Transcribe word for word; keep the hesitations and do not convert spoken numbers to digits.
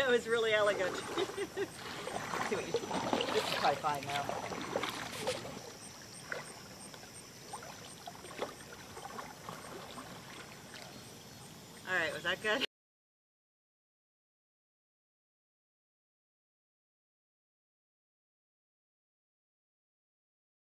That was really elegant. See what you, this is probably fine now. All right, was that good?